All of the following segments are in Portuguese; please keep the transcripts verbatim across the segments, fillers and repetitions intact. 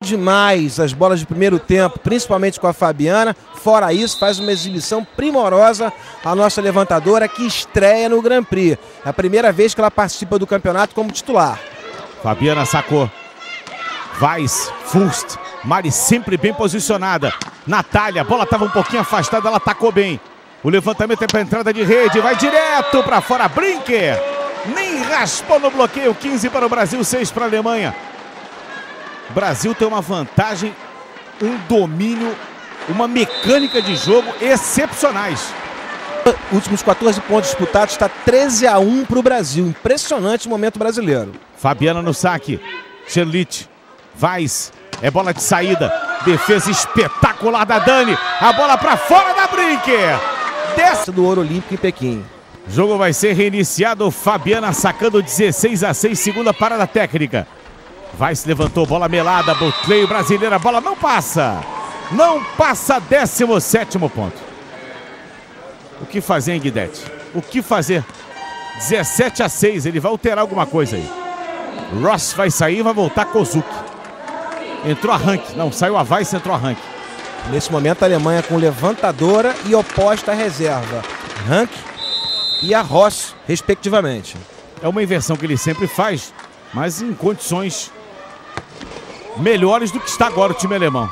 Demais as bolas de primeiro tempo, principalmente com a Fabiana. Fora isso, faz uma exibição primorosa a nossa levantadora, que estreia no Grand Prix. É a primeira vez que ela participa do campeonato como titular. Fabiana sacou. Weiss, Fust, Mari sempre bem posicionada. Natália, a bola estava um pouquinho afastada, ela atacou bem. O levantamento é para entrada de rede, vai direto para fora, Brinker. Nem raspou no bloqueio, quinze para o Brasil, seis para a Alemanha. O Brasil tem uma vantagem, um domínio, uma mecânica de jogo excepcionais. Últimos quatorze pontos disputados, está treze a um para o Brasil. Impressionante momento brasileiro. Fabiana no saque. Cherlit. Weiss. É bola de saída. Defesa espetacular da Dani. A bola para fora da Brinker. Desce do ouro olímpico em Pequim. O jogo vai ser reiniciado. Fabiana sacando dezesseis a seis. Segunda parada técnica. Weiss levantou, bola melada, bloqueio brasileiro, a bola não passa. Não passa, décimo sétimo ponto. O que fazer, hein, Guidetti? O que fazer? dezessete a seis, ele vai alterar alguma coisa aí. Ross vai sair e vai voltar Kozuki. Entrou a Rank, não, saiu a Weiss, entrou a Rank. Nesse momento a Alemanha com levantadora e oposta à reserva. Rank e a Ross, respectivamente. É uma inversão que ele sempre faz, mas em condições melhores do que está agora o time alemão.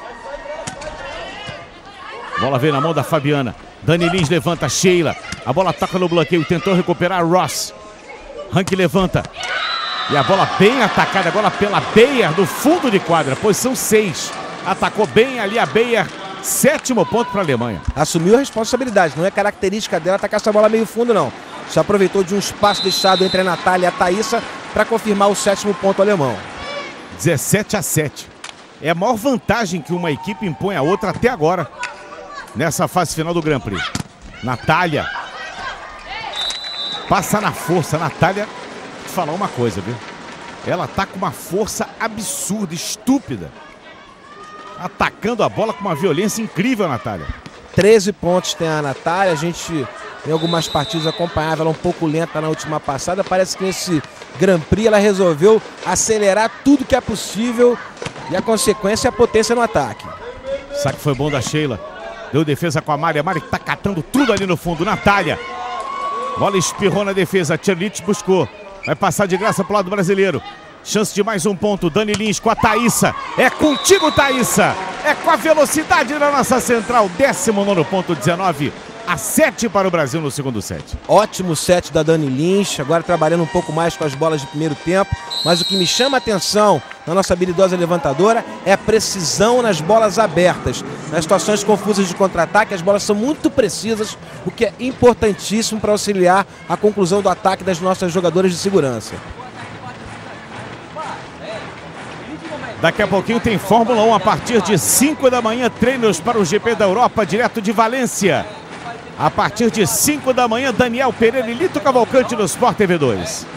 Bola vem na mão da Fabiana. Dani Lins levanta, Sheila. A bola toca no bloqueio, tentou recuperar Ross. Rank levanta. E a bola bem atacada agora pela Beyer do fundo de quadra. Posição seis. Atacou bem ali a Beyer. Sétimo ponto para a Alemanha. Assumiu a responsabilidade. Não é característica dela atacar essa bola meio fundo, não. Se aproveitou de um espaço deixado entre a Natália e a Thaísa para confirmar o sétimo ponto alemão. dezessete a sete. É a maior vantagem que uma equipe impõe a outra até agora, nessa fase final do Grand Prix. Natália. Passa na força. Natália, vou te falar uma coisa, viu? Ela tá com uma força absurda, estúpida. Atacando a bola com uma violência incrível, Natália. treze pontos tem a Natália. A gente, em algumas partidas, acompanhava ela um pouco lenta na última passada. Parece que nesse Grand Prix ela resolveu acelerar tudo que é possível e a consequência é a potência no ataque. Saque foi bom da Sheila. Deu defesa com a Mari. A Mari tá catando tudo ali no fundo. Natália. Bola espirrou na defesa. Cherlit buscou. Vai passar de graça pro lado brasileiro. Chance de mais um ponto. Dani Lins com a Thaísa. É contigo, Thaísa. É com a velocidade da nossa central. décimo nono ponto, dezenove a sete para o Brasil no segundo set. Ótimo set da Dani Lins. Agora trabalhando um pouco mais com as bolas de primeiro tempo. Mas o que me chama a atenção na nossa habilidosa levantadora é a precisão nas bolas abertas. Nas situações confusas de contra-ataque, as bolas são muito precisas, o que é importantíssimo para auxiliar a conclusão do ataque das nossas jogadoras de segurança. Daqui a pouquinho tem Fórmula um a partir de cinco da manhã, treinos para o G P da Europa, direto de Valência. A partir de cinco da manhã, Daniel Pereira e Lito Cavalcante no Sport T V dois.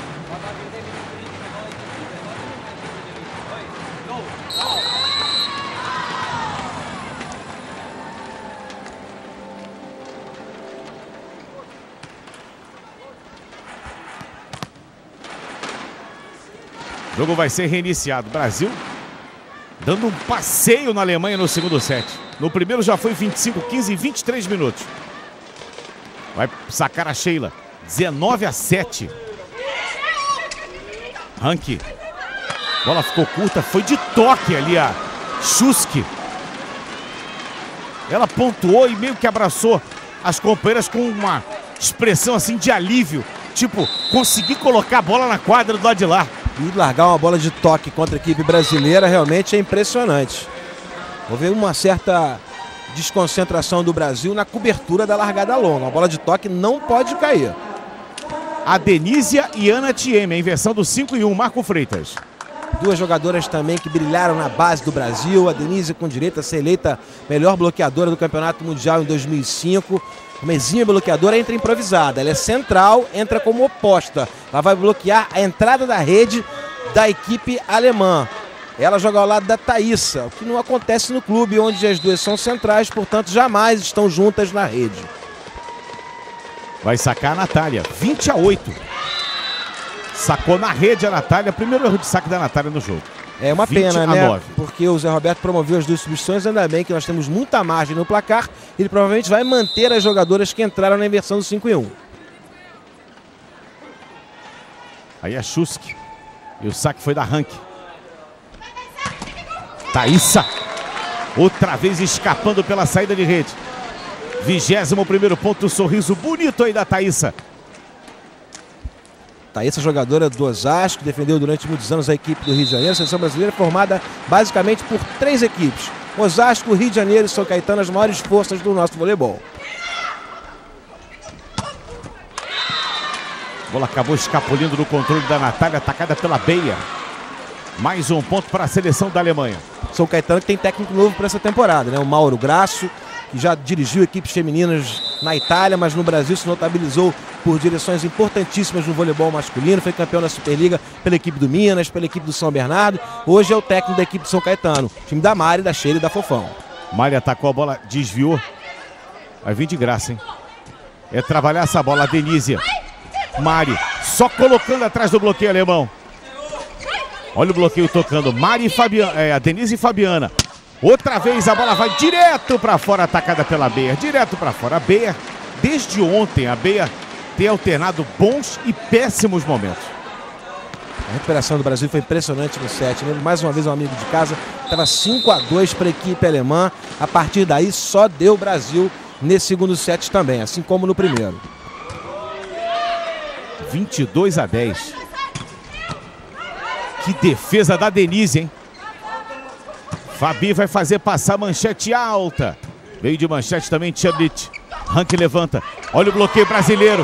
O jogo vai ser reiniciado. Brasil dando um passeio na Alemanha no segundo set. No primeiro já foi vinte e cinco a quinze em vinte e três minutos. Vai sacar a Sheila. dezenove a sete. Rank. Bola ficou curta. Foi de toque ali a Schuski. Ela pontuou e meio que abraçou as companheiras com uma expressão assim de alívio. Tipo, consegui colocar a bola na quadra do lado de lá. E largar uma bola de toque contra a equipe brasileira realmente é impressionante. Houve uma certa desconcentração do Brasil na cobertura da largada longa. A bola de toque não pode cair. A Denísia e Ana Thieme, a inversão do cinco e um, Marco Freitas. Duas jogadoras também que brilharam na base do Brasil. A Denise com direito a ser eleita melhor bloqueadora do Campeonato Mundial em dois mil e cinco. Uma exímia bloqueadora, entra improvisada. Ela é central, entra como oposta. Ela vai bloquear a entrada da rede da equipe alemã. Ela joga ao lado da Thaísa, o que não acontece no clube, onde as duas são centrais, portanto jamais estão juntas na rede. Vai sacar a Natália, vinte a oito. Sacou na rede a Natália, primeiro erro de saque da Natália no jogo. É uma pena, né? Porque o Zé Roberto promoveu as duas substituições, ainda bem que nós temos muita margem no placar. Ele provavelmente vai manter as jogadoras que entraram na inversão do cinco e um. Aí é Schusk. E o saque foi da Rank. Thaísa. Outra vez escapando pela saída de rede. Vigésimo primeiro ponto, sorriso bonito aí da Thaísa. Thaísa, jogadora do Osasco, defendeu durante muitos anos a equipe do Rio de Janeiro. A seleção brasileira formada basicamente por três equipes: Osasco, Rio de Janeiro e São Caetano, as maiores forças do nosso voleibol. A bola acabou escapulindo do controle da Natália, atacada pela Beia. Mais um ponto para a seleção da Alemanha. São Caetano que tem técnico novo para essa temporada, né? O Mauro Grasso, que já dirigiu equipes femininas na Itália, mas no Brasil se notabilizou por direções importantíssimas no voleibol masculino. Foi campeão da Superliga pela equipe do Minas, pela equipe do São Bernardo. Hoje é o técnico da equipe do São Caetano, time da Mari, da Sheila e da Fofão. Mari atacou a bola, desviou. Vai vir de graça, hein? É trabalhar essa bola, a Denise. Mari, só colocando atrás do bloqueio alemão. Olha o bloqueio tocando. Mari e Fabiana, é, a Denise e Fabiana. Outra vez a bola vai direto para fora, atacada pela Beia. Direto para fora. A Beia, desde ontem, a Beia tem alternado bons e péssimos momentos. A recuperação do Brasil foi impressionante no set. Né? Mais uma vez um amigo de casa. Estava cinco a dois para a equipe alemã. A partir daí só deu Brasil nesse segundo set também, assim como no primeiro. vinte e dois a dez. Que defesa da Denise, hein? Fabi vai fazer passar manchete alta. Veio de manchete também Tcherlit. Rank levanta. Olha o bloqueio brasileiro.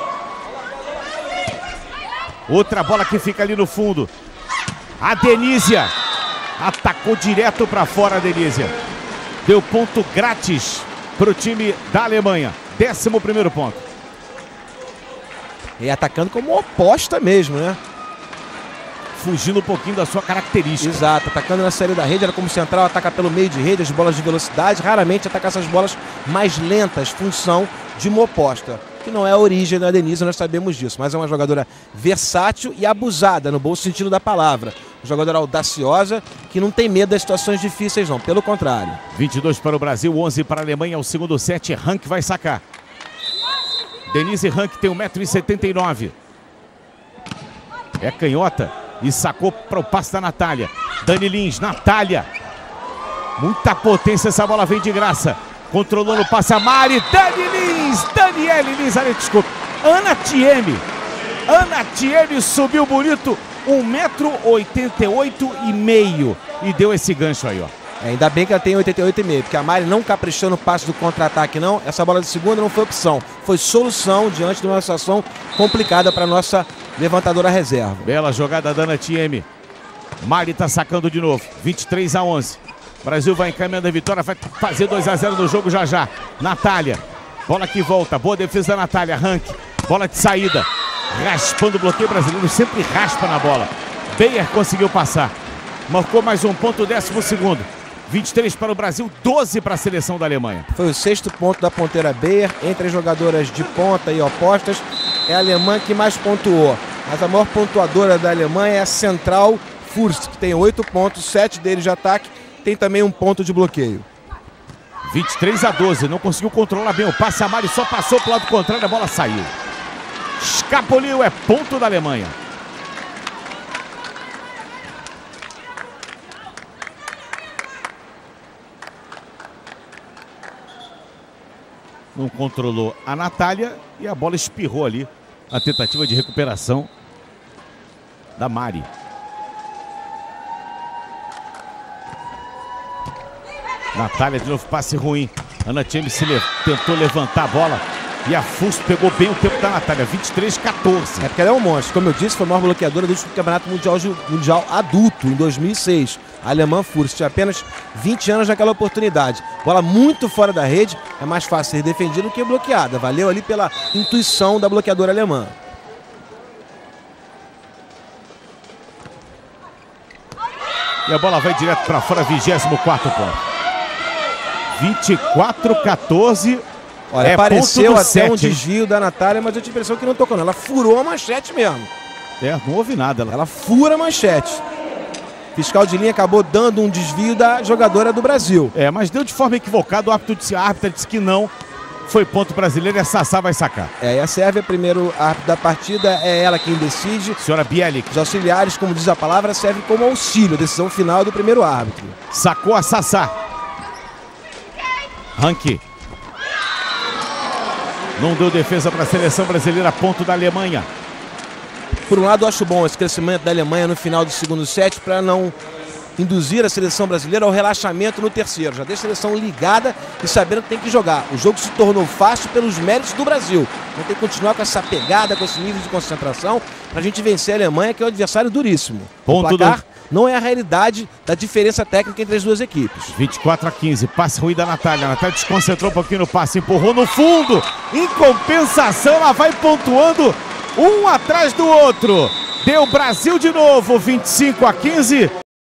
Outra bola que fica ali no fundo. A Denísia atacou direto para fora a Denísia. Deu ponto grátis para o time da Alemanha. Décimo primeiro ponto. E atacando como oposta mesmo, né? Fugindo um pouquinho da sua característica. Exato, atacando na série da rede, ela como central ataca pelo meio de rede, as bolas de velocidade, raramente ataca essas bolas mais lentas, função de uma oposta, que não é a origem da Denise, nós sabemos disso, mas é uma jogadora versátil e abusada, no bom sentido da palavra. Uma jogadora audaciosa, que não tem medo das situações difíceis não, pelo contrário. vinte e dois para o Brasil, onze para a Alemanha, o segundo set, Rank vai sacar. Denise Rank tem um metro e setenta e nove. É canhota. E sacou para o passe da Natália. Dani Lins, Natália. Muita potência, essa bola vem de graça. Controlando o passe a Mari. Dani Lins, Daniele Lins, desculpa. Ana Thieme. Ana Thieme subiu bonito. um metro e oitenta e oito e meio. E deu esse gancho aí, ó. É, ainda bem que ela tem oitenta e oito e meio, porque a Mari não caprichou no passe do contra-ataque, não. Essa bola de segunda não foi opção. Foi solução diante de uma situação complicada para a nossa levantadora reserva. Bela jogada da Ana Thieme. Mari tá sacando de novo. vinte e três a onze. Brasil vai encaminhando a vitória. Vai fazer dois a zero no jogo já já. Natália. Bola que volta. Boa defesa da Natália. Rank. Bola de saída. Raspando o bloqueio brasileiro. Sempre raspa na bola. Beyer conseguiu passar. Marcou mais um ponto, décimo segundo. vinte e três para o Brasil, doze para a seleção da Alemanha. Foi o sexto ponto da ponteira Beyer. Entre as jogadoras de ponta e opostas, é a alemã que mais pontuou. Mas a maior pontuadora da Alemanha é a central Furst, que tem oito pontos, sete deles de ataque. Tem também um ponto de bloqueio. vinte e três a doze, não conseguiu controlar bem o passe. A Mari só passou para o lado contrário, a bola saiu. Escapuliu, é ponto da Alemanha. Não controlou a Natália e a bola espirrou ali. A tentativa de recuperação da Mari. Natália de novo, passe ruim. Ana Thieme se le... tentou levantar a bola e a Furst pegou bem o tempo da Natália. vinte e três a quatorze. É porque ela é um monstro. Como eu disse, foi a maior bloqueadora do último campeonato mundial, mundial adulto, em dois mil e seis. A alemã Furst tinha apenas vinte anos naquela oportunidade. Bola muito fora da rede, é mais fácil ser defendida do que bloqueada. Valeu ali pela intuição da bloqueadora alemã. E a bola vai direto para fora, vigésimo quarto ponto. vinte e quatro a quatorze. Olha, é pareceu até set, um desvio da Natália, mas eu tive a impressão que não tocou não. Ela furou a manchete mesmo. É, não houve nada. Ela, ela fura a manchete. Fiscal de linha acabou dando um desvio da jogadora do Brasil. É, mas deu de forma equivocada, o árbitro disse, a árbitra disse que não. Foi ponto brasileiro e a Sassá vai sacar. É, e a Sérvia, primeiro árbitro da partida, é ela quem decide. Senhora Bielik. Os auxiliares, como diz a palavra, servem como auxílio. A decisão final do primeiro árbitro. Sacou a Sassá. Rank. Não deu defesa para a seleção brasileira, ponto da Alemanha. Por um lado, eu acho bom esse crescimento da Alemanha no final do segundo set para não induzir a seleção brasileira ao relaxamento no terceiro. Já deixa a seleção ligada e sabendo que tem que jogar. O jogo se tornou fácil pelos méritos do Brasil. Então tem que continuar com essa pegada, com esse nível de concentração para a gente vencer a Alemanha, que é um adversário duríssimo. Ponto o placar do... não é a realidade da diferença técnica entre as duas equipes. vinte e quatro a quinze, passe ruim da Natália. A Natália desconcentrou um pouquinho no passe, empurrou no fundo. Em compensação, ela vai pontuando um atrás do outro. Deu Brasil de novo, vinte e cinco a quinze.